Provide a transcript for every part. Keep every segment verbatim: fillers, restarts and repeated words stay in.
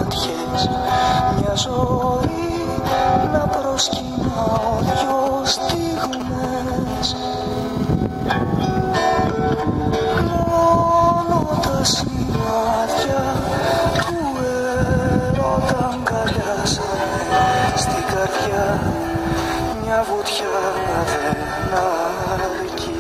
φωτιές, μια ζωή να προσκυνάω δυο στιγμές. Μόνο τα σημάδια του έρωτα αγκαλιάσανε στην καρδιά, μια βουτιά δεν αρκεί.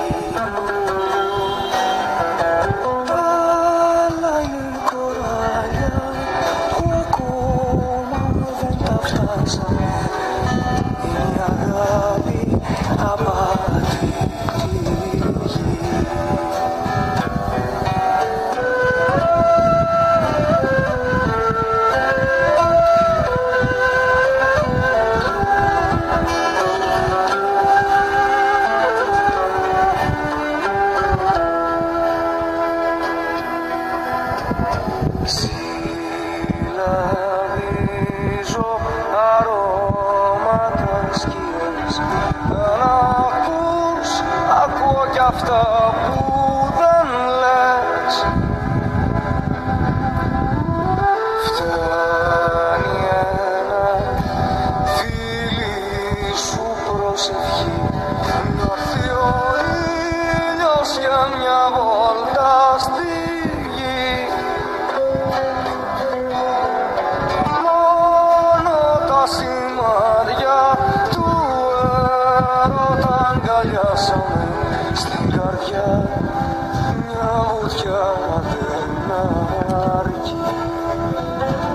Άλλα είναι κοράλια που ακόμα δεν τα φτάσανε, είναι η αγάπη απάτη τη γη. Συλλαβίζω αρώματα σκιές, αν ακούς, ακούω κι αυτά που δεν λες. Φτάνει ένα φίλι σου προσευχή, να έρθει ο ήλιος για μια βόλτα στη γη. Τα σημάδια του έρωτα αγκαλιάσαμε στην καρδιά, μια βουτιά δεν αρκεί.